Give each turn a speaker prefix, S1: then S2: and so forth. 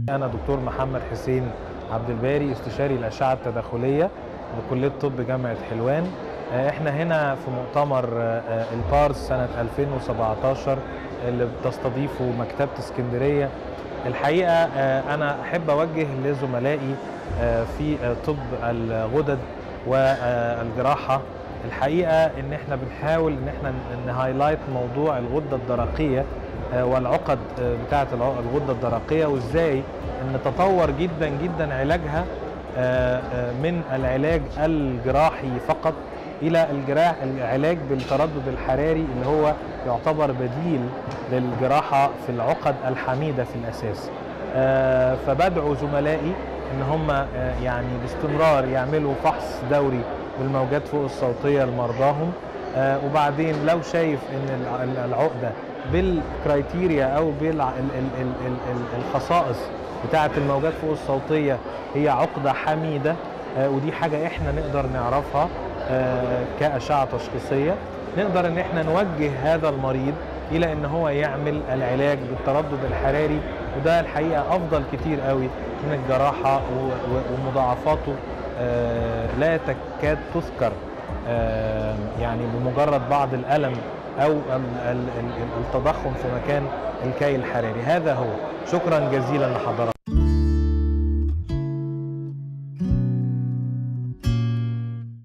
S1: أنا دكتور محمد حسين عبد الباري، استشاري الأشعة التداخلية بكلية طب جامعة حلوان. احنا هنا في مؤتمر البارس سنة 2017 اللي بتستضيفه مكتبة اسكندرية. الحقيقة أنا أحب أوجه لزملائي في طب الغدد والجراحة. الحقيقة إن احنا بنحاول إن احنا نهايلايت موضوع الغدة الدرقية والعقد بتاعة الغدة الدرقية، وإزاي إن تطور جدا جدا علاجها من العلاج الجراحي فقط إلى العلاج بالتردد الحراري اللي هو يعتبر بديل للجراحة في العقد الحميدة في الأساس. فبدعو زملائي إن هم يعني باستمرار يعملوا فحص دوري بالموجات فوق الصوتية لمرضاهم، وبعدين لو شايف إن العقدة بالكرايتيريا أو بالخصائص بتاعة الموجات فوق الصوتية هي عقدة حميدة، ودي حاجة احنا نقدر نعرفها كأشعة تشخيصية، نقدر ان احنا نوجه هذا المريض الى ان هو يعمل العلاج بالتردد الحراري، وده الحقيقة افضل كتير قوي من الجراحة، ومضاعفاته لا تكاد تذكر يعني بمجرد بعض الألم أو التضخم في مكان الكي الحراري. هذا هو. شكرا جزيلا لحضراتكم.